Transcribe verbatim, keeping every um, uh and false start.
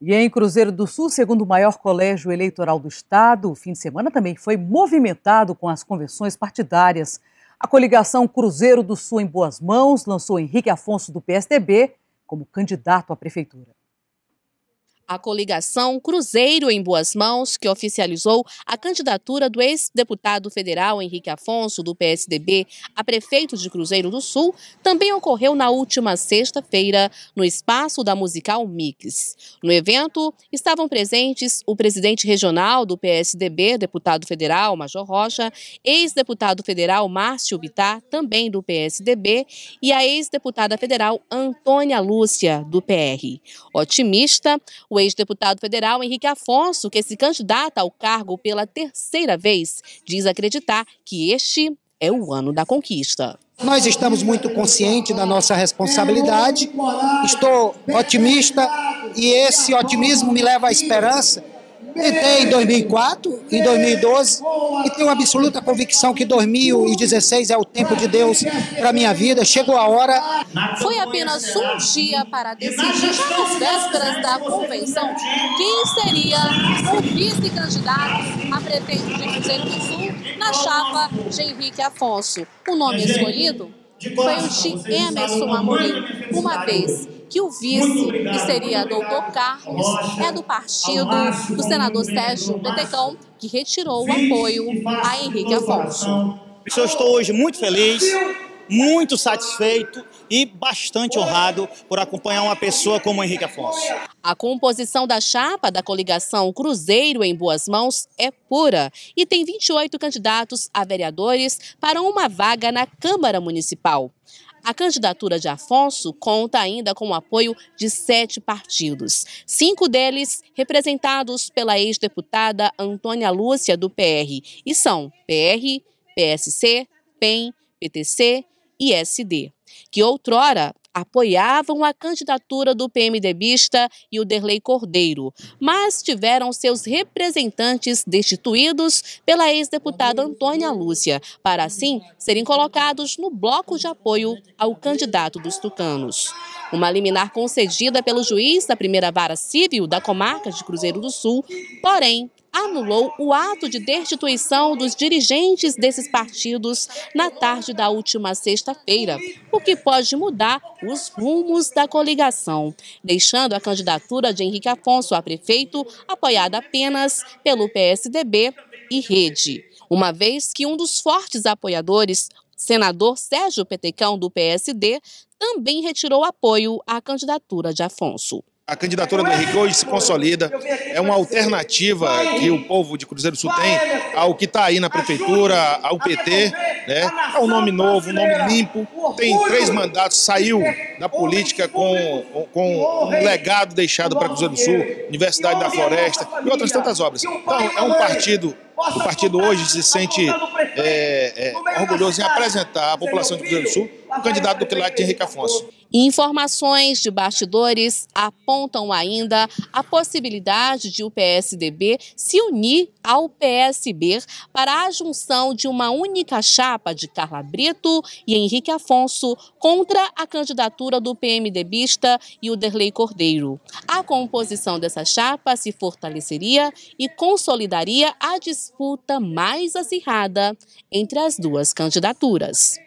E em Cruzeiro do Sul, segundo o maior colégio eleitoral do estado, o fim de semana também foi movimentado com as convenções partidárias. A coligação Cruzeiro do Sul em Boas Mãos lançou Henrique Afonso do P S D B como candidato à prefeitura. A coligação Cruzeiro em Boas Mãos, que oficializou a candidatura do ex-deputado federal Henrique Afonso, do P S D B, a prefeito de Cruzeiro do Sul, também ocorreu na última sexta-feira, no espaço da Musical Mix. No evento, estavam presentes o presidente regional do P S D B, deputado federal Major Rocha, ex-deputado federal Márcio Bittar, também do P S D B, e a ex-deputada federal Antônia Lúcia, do P R. Otimista, o ex-deputado federal Henrique Afonso, que se candidata ao cargo pela terceira vez, diz acreditar que este é o ano da conquista. Nós estamos muito conscientes da nossa responsabilidade, estou otimista e esse otimismo me leva à esperança. Tentei em dois mil e quatro, em dois mil e doze e tenho absoluta convicção que dois mil e dezesseis é o tempo de Deus para a minha vida. Chegou a hora. Foi apenas um dia para decidir, às vésperas da convenção, quem seria o vice-candidato a prefeito de Cruzeiro do Sul na chapa de Henrique Afonso. O nome escolhido foi o de Emerson Amorim, uma vez que o vice, que seria doutor Carlos, é do partido do senador Sérgio Petecão, que retirou o apoio a Henrique Afonso. Eu estou hoje muito feliz, muito satisfeito e bastante honrado por acompanhar uma pessoa como Henrique Afonso. A composição da chapa da coligação Cruzeiro em Boas Mãos é pura e tem vinte e oito candidatos a vereadores para uma vaga na Câmara Municipal. A candidatura de Afonso conta ainda com o apoio de sete partidos, cinco deles representados pela ex-deputada Antônia Lúcia, do P R, e são P R, P S C, P E M, P T C e S D, que outrora apoiavam a candidatura do PMDBista e o Derlei Cordeiro, mas tiveram seus representantes destituídos pela ex-deputada Antônia Lúcia, para assim serem colocados no bloco de apoio ao candidato dos tucanos. Uma liminar concedida pelo juiz da primeira vara civil da comarca de Cruzeiro do Sul, porém, anulou o ato de destituição dos dirigentes desses partidos na tarde da última sexta-feira, o que pode mudar os rumos da coligação, deixando a candidatura de Henrique Afonso a prefeito apoiada apenas pelo P S D B e Rede, uma vez que um dos fortes apoiadores, senador Sérgio Petecão, do P S D, também retirou apoio à candidatura de Afonso. A candidatura do Henrique hoje se consolida, é uma alternativa que o povo de Cruzeiro do Sul tem ao que está aí na prefeitura, ao P T, né? É um nome novo, um nome limpo, tem três mandatos, saiu da política com, com um legado deixado para Cruzeiro do Sul, Universidade da Floresta e outras tantas obras. Então é um partido, o partido hoje se sente é, é, orgulhoso em apresentar à população de Cruzeiro do Sul o candidato do quilate de Henrique Afonso. Informações de bastidores apontam ainda a possibilidade de o P S D B se unir ao P S B para a junção de uma única chapa de Carla Brito e Henrique Afonso contra a candidatura do PMDBista e o Derlei Cordeiro. A composição dessa chapa se fortaleceria e consolidaria a disputa mais acirrada entre as duas candidaturas.